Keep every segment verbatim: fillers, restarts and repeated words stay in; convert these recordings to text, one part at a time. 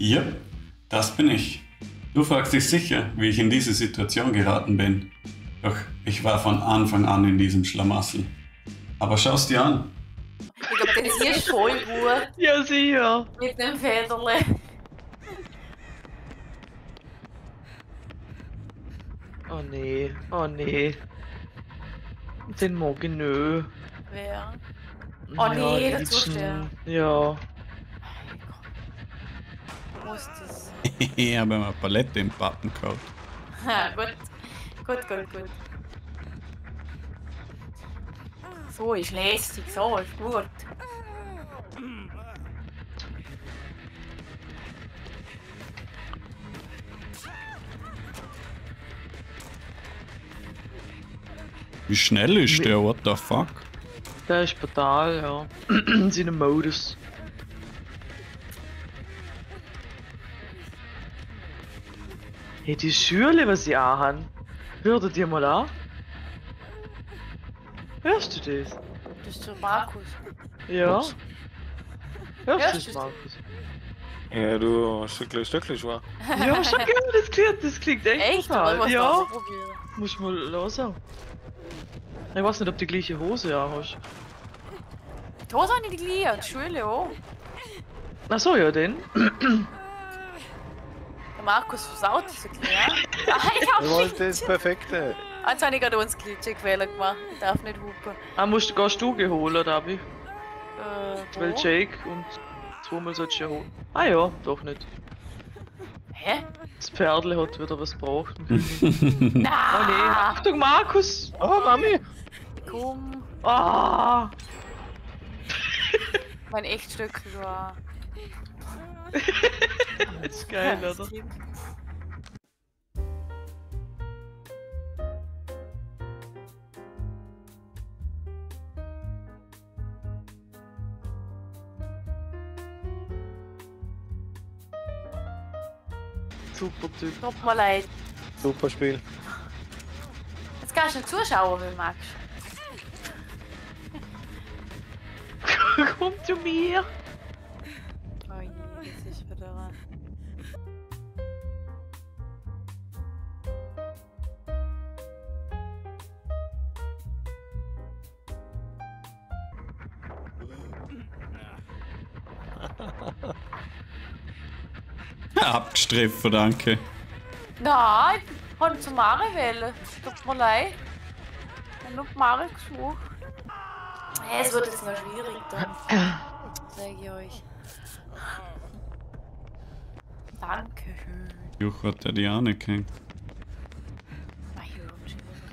Ja, das bin ich. Du fragst dich sicher, wie ich in diese Situation geraten bin. Doch ich war von Anfang an in diesem Schlamassel. Aber schau's dir an. Ich glaube, das hier ist voll gut. Ja, sicher. Mit dem Federle. Oh nee, oh nee. Den mag ich nö. Wer? Oh nee, der Zusteher. Ja. Wo ist das? Ich habe eine Palette im Button gehabt. Ha, gut. Gut, gut, gut. So ist lässig, so ist gut. Wie schnell ist der? What the fuck? Der ist brutal, ja. In seinem Modus. Hey, die Schürle, was sie anhaben, hört ihr mal an? Hörst du das? Das ist der Markus. Ja. Ups. Hörst Hörst du das, du's? Markus? Ja, du Stückchen, Stückchen schwach. Ja, schon gerne, das klingt, das klingt echt, Echt? brutal. Oder was Ja, ja. Probieren? muss mal hören. Ich weiß nicht, ob du die gleiche Hose auch hast. Die Hose habe ich die gleiche, die Schule auch. Ach so, ja, den. Der Markus versaut das ein bisschen, ja? Ah, ich Ich hab wollte nicht. das Perfekte. Jetzt habe ich gerade uns Glitschig-Fehler gemacht. Ich darf nicht hupen. Ah, musst, gehst du geholt, oder Abi? Äh, Weil wo? Jake und zweimal sollst du ja holen. Ah ja, doch nicht. Hä? Das Pferdle hat wieder was gebraucht. Oh Na! nee, Achtung, Markus! Oh, Mami! Komm, Ah! mein Echtstöckel war. Das ist geil, oder? Super Typ. Tut mir leid. Super Spiel. Jetzt kannst du nicht zuschauen, wenn du magst. Komm zu mir! Oh je, das ist wieder. Abgestriffen, danke. Nein, ich wollte zu Mare wählen. Tut mir leid. Ich habe Mare gesucht. Ja, es wird jetzt noch schwierig dann. Sag ich euch. Dankeschön. Juch hat der die angehängt. Ah, hier kommt schon wieder.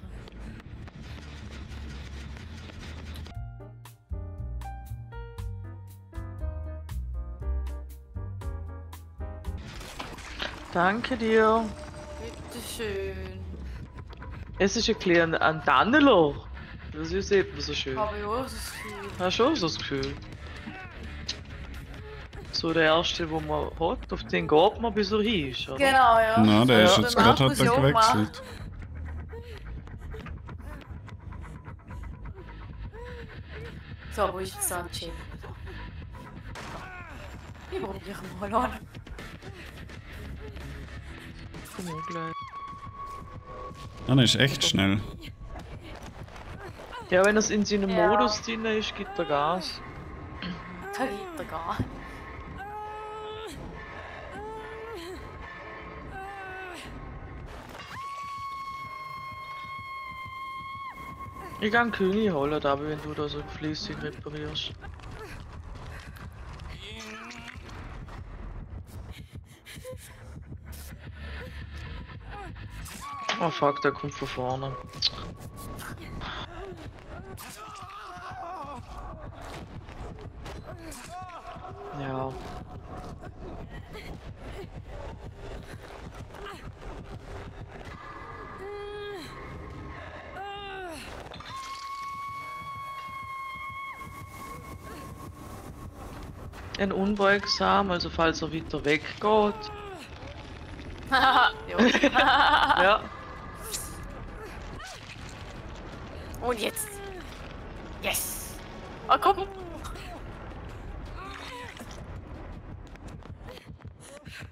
Danke dir. Bitteschön. Es ist ein kleiner ein Tannenloch. Das sieht man so schön. Habe ich auch das Gefühl. Ja, schon so das Gefühl. So der erste, wo man hat, auf den geht man bis er hin ist, oder? Genau, ja. Na, der ist Ja, jetzt der gerade hat Markus er ja auch gewechselt. So, wo ist das Sunshine? Ich probiere mal an. Komm auch gleich. Ah, der ist echt schnell. Ja, wenn es in seinem Ja. Modus drin ist, gibt er Gas. Da geht er gar. Ich kann König holen, aber wenn du da so fließig reparierst. Oh fuck, der kommt von vorne. Ja. Ein Unbeugsam, also falls er weiter weggeht. ja. Ja. Und jetzt. Yes. Oh, guck.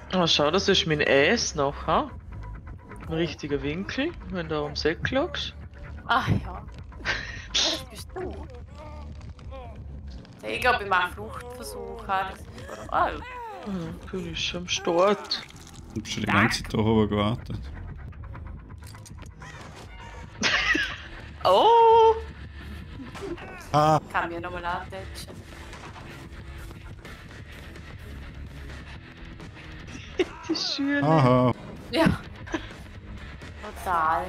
Oh, schau, das ist mein Ass noch, ha? Ein richtiger Winkel, wenn du ums Eck schaust. Ach ja. Das bist du. Ich glaube, ich mache Fluchtversuch. Ah, ja. Ah, du bist schon am Start. Ich hab schon die ganze Zeit darüber gewartet. Oh! Ah! Kann mir nochmal antätschen. Die Schüler. Aha! Ja. Total.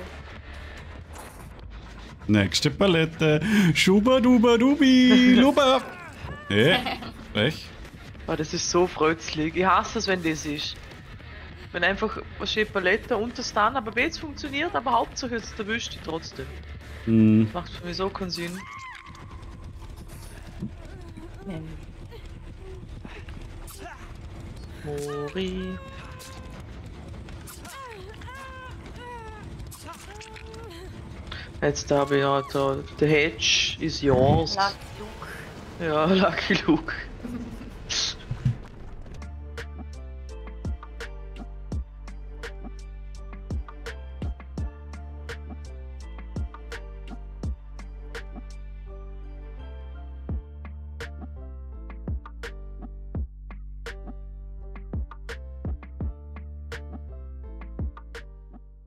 Nächste Palette. Schuba duba dubi luba. Eh, frech. Oh, das ist so frötzlich. Ich hasse es, wenn das ist. Wenn einfach was steht Palette unter Stun, aber B funktioniert, aber Hauptsache jetzt erwischt die trotzdem. Hm. Macht für mich so keinen Sinn. Mori. Jetzt habe ich ja da, the hedge is yours. Lucky Luke. Ja, Lucky Luke.